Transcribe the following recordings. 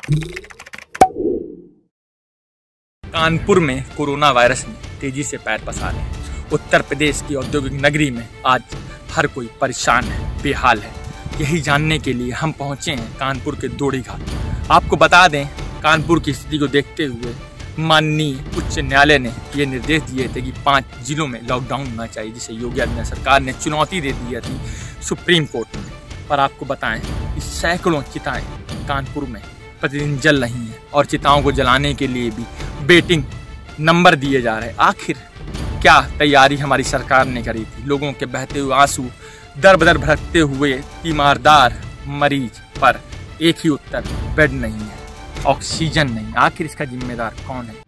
कानपुर में corona virus ने तेजी से पैर पसारे हैं। उत्तर प्रदेश की औद्योगिक नगरी में आज हर कोई परेशान है, बेहाल है। यही जानने के लिए हम पहुंचे हैं कानपुर के दोड़ी घाट। आपको बता दें, कानपुर की स्थिति को देखते हुए माननीय उच्च न्यायालय ने ये निर्देश दिए थे कि 5 जिलों में लॉकडाउन होना चाहिए, जिसे योगी आदित्यनाथ सरकार ने चुनौती दे दी थी सुप्रीम कोर्ट में। पर आपको बताएं कि सैकड़ों चिताएं कानपुर में प्रतिदिन जल रही हैं और चिताओं को जलाने के लिए भी वेटिंग नंबर दिए जा रहे हैं। आखिर क्या तैयारी हमारी सरकार ने करी थी? लोगों के बहते हुए आंसू, दर बदर भटकते हुए तीमारदार मरीज पर एक ही उत्तर, बेड नहीं है, ऑक्सीजन नहीं। आखिर इसका जिम्मेदार कौन है?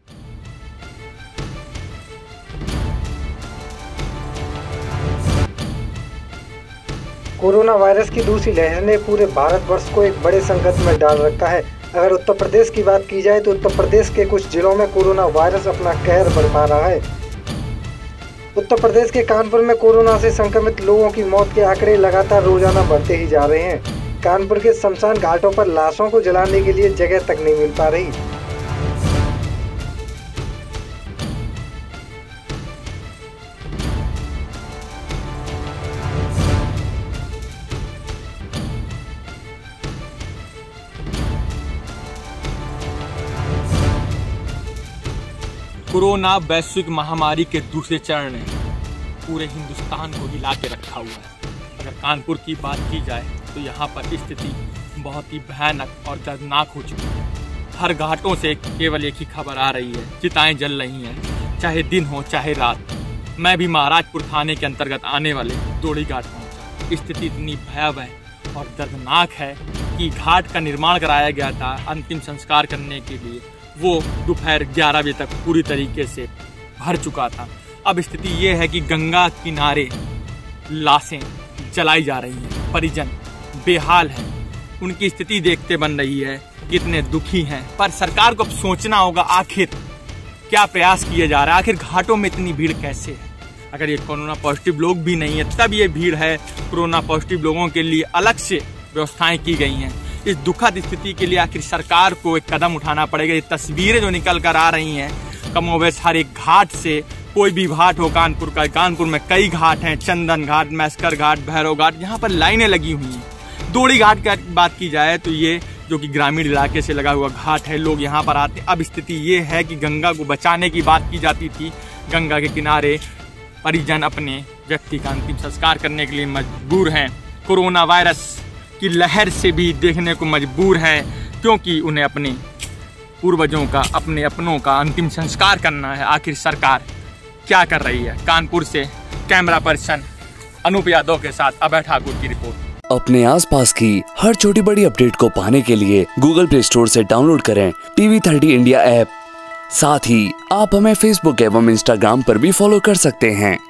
कोरोना वायरस की दूसरी लहर ने पूरे भारतवर्ष को एक बड़े संकट में डाल रखा है। अगर उत्तर प्रदेश की बात की जाए तो उत्तर प्रदेश के कुछ जिलों में कोरोना वायरस अपना कहर बरपा रहा है। उत्तर प्रदेश के कानपुर में कोरोना से संक्रमित लोगों की मौत के आंकड़े लगातार रोजाना बढ़ते ही जा रहे हैं। कानपुर के शमशान घाटों पर लाशों को जलाने के लिए जगह तक नहीं मिल पा रही। कोरोना वैश्विक महामारी के दूसरे चरण ने पूरे हिंदुस्तान को हिला के रखा हुआ है। अगर कानपुर की बात की जाए तो यहाँ पर स्थिति बहुत ही भयानक और दर्दनाक हो चुकी है। हर घाटों से केवल एक ही खबर आ रही है, चिताएं जल रही हैं, चाहे दिन हो चाहे रात। मैं भी महाराजपुर थाने के अंतर्गत आने वाले दोड़ी घाट पहुँचा। स्थिति इतनी भयावह और दर्दनाक है कि घाट का निर्माण कराया गया था अंतिम संस्कार करने के लिए, वो दोपहर 11 बजे तक पूरी तरीके से भर चुका था। अब स्थिति ये है कि गंगा किनारे लाशें जलाई जा रही हैं, परिजन बेहाल हैं। उनकी स्थिति देखते बन रही है कितने दुखी हैं। पर सरकार को अब सोचना होगा आखिर क्या प्रयास किए जा रहा है, आखिर घाटों में इतनी भीड़ कैसे है। अगर ये कोरोना पॉजिटिव लोग भी नहीं है तब ये भीड़ है। कोरोना पॉजिटिव लोगों के लिए अलग से व्यवस्थाएं की गई हैं। इस दुखद स्थिति के लिए आखिर सरकार को एक कदम उठाना पड़ेगा। ये तस्वीरें जो निकल कर आ रही हैं कमोबेश हर एक घाट से, कोई भी घाट हो कानपुर का, कानपुर में कई घाट हैं, चंदन घाट, मैस्कर घाट, भैरव घाट, यहाँ पर लाइनें लगी हुई हैं। दोड़ी घाट की बात की जाए तो ये जो कि ग्रामीण इलाके से लगा हुआ घाट है, लोग यहाँ पर आते। अब स्थिति ये है कि गंगा को बचाने की बात की जाती थी। गंगा के किनारे परिजन अपने व्यक्ति का अंतिम संस्कार करने के लिए मजबूर हैं। कोरोना वायरस की लहर से भी देखने को मजबूर हैं, क्योंकि उन्हें अपने पूर्वजों का, अपने अपनों का अंतिम संस्कार करना है। आखिर सरकार क्या कर रही है? कानपुर से कैमरा पर्सन अनूप यादव के साथ अभय ठाकुर की रिपोर्ट। अपने आसपास की हर छोटी बड़ी अपडेट को पाने के लिए गूगल प्ले स्टोर से डाउनलोड करें TV30 इंडिया ऐप। साथ ही आप हमें फेसबुक एवं इंस्टाग्राम पर भी फॉलो कर सकते हैं।